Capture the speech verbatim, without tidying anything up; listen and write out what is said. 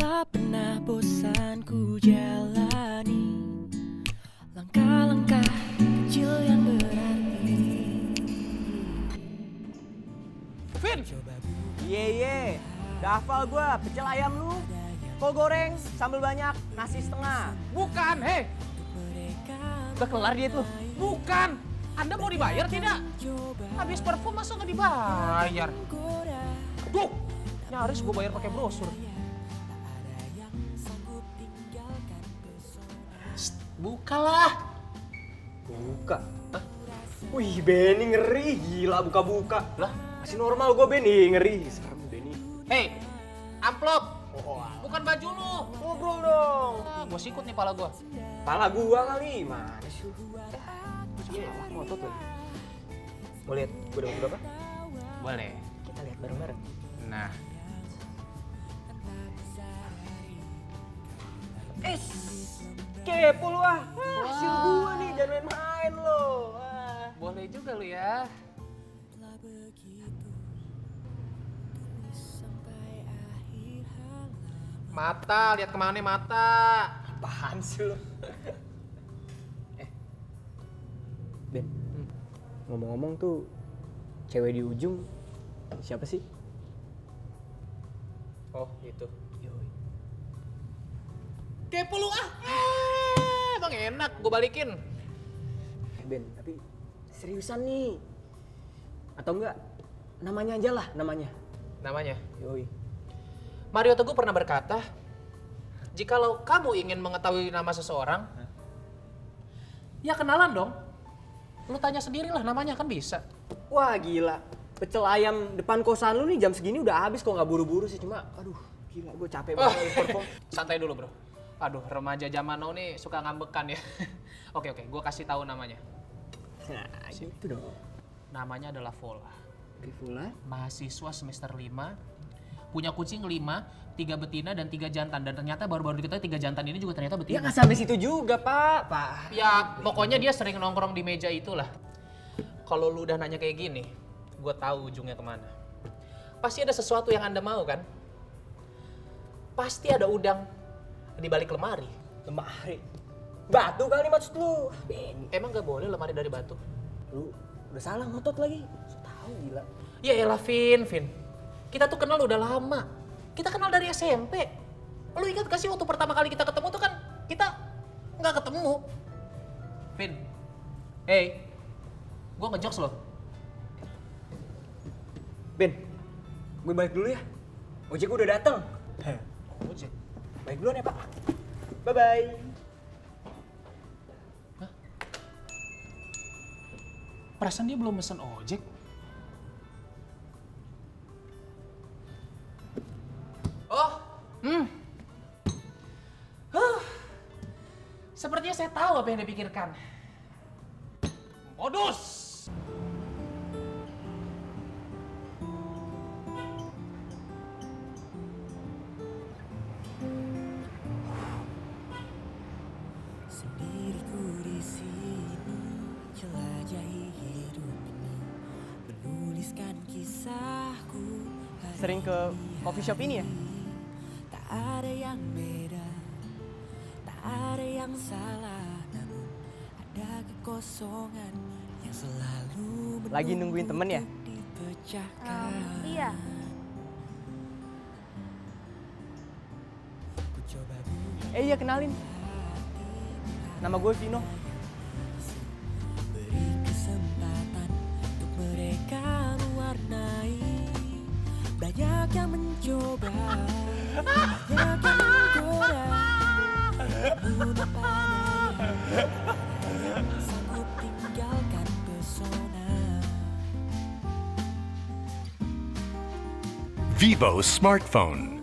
Tak pernah bosan ku jalani langkah-langkah kecil yang berarti. Vin! Ye ye, udah hafal gue, pecel ayam lu, kol goreng, sambal banyak, nasi setengah. Bukan, hei! Udah kelar diet lu? Bukan! Anda mau dibayar tidak? Habis parfum masa nggak dibayar? Duh! Nyaris gue bayar pakai brosur. Bukalah! Buka? Hah? Wih, Benny ngeri, gila buka-buka. Lah? Masih normal gue, Benny, ngeri. Serem, Benny. Hei! Amplop! Oh, Bukan baju lu! ngobrol dong. Ah, gue sikut nih pala gue. Pala gua kali, mana sih? Iya, ngotot lagi. Mau lihat gue dapat berapa? Boleh. Kita lihat bareng-bareng. Nah. Es, kepo lu ah. Hasil gua nih, jangan main-main lo. Wah. Boleh juga lu ya. Mata, lihat kemana mata. Apaan sih lo? eh, Ben, hmm. ngomong-ngomong tuh cewek di ujung siapa sih? Oh, itu. Yoi. Kepo lu ah. Eh, bang enak, gue balikin. Eh Ben, tapi seriusan nih? Atau enggak? Namanya aja lah, namanya. Namanya? Yoi. Mario Teguh pernah berkata, jikalau kamu ingin mengetahui nama seseorang, huh? ya kenalan dong. Lu tanya sendirilah namanya, kan bisa. Wah gila, pecel ayam depan kosan lu nih jam segini udah habis kok, nggak buru-buru sih, cuma aduh gila gue capek banget oh. perform. Santai dulu bro. Aduh, remaja zaman now nih suka ngambekan ya. Oke oke, gue kasih tahu namanya. Nah gitu dong. Namanya adalah Vola. Vola? Mahasiswa semester lima, punya kucing lima, tiga betina dan tiga jantan. Dan ternyata baru-baru diketahui tiga jantan ini juga ternyata betina. Ya nggak sampai situ juga pak. Pak. Ya pokoknya dia sering nongkrong di meja itulah. Kalau lu udah nanya kayak gini, gue tahu ujungnya kemana. Pasti ada sesuatu yang Anda mau kan? Pasti ada udang di balik lemari. Lemari? Batu kali maksud lu? Ben. Emang gak boleh lemari dari batu? Lu udah salah ngotot lagi. So tahu gila. Ya elah Vin, Vin. Kita tuh kenal udah lama. Kita kenal dari S M P. Lu ingat gak sih waktu pertama kali kita ketemu tuh kan kita nggak ketemu. Vin, hey, gue ngejokes loh. Ben, gue balik dulu ya. Ojek gue udah dateng. Ojek? Balik duluan ya pak. Bye-bye. Hah? Perasaan dia belum mesen ojek. Oh, hmm. Huh. Sepertinya saya tahu apa yang dipikirkan. Modus. Sendiriku di sini, jelajahi hidup ini, menuliskan kisahku. Sering ke coffee shop ini ya? Tak ada yang beda, tak ada yang salah, namun ada kekosongan yang selalu lagi nungguin temen ya? Dipecahkan. Um, iya. Eh iya kenalin. Nama gue Vino. Beri kesempatan untuk mereka mewarnai. Banyak yang mencoba, banyak yang menggoda. Namun apa daya, yang sanggup tinggalkan pesona. Vivo smartphone.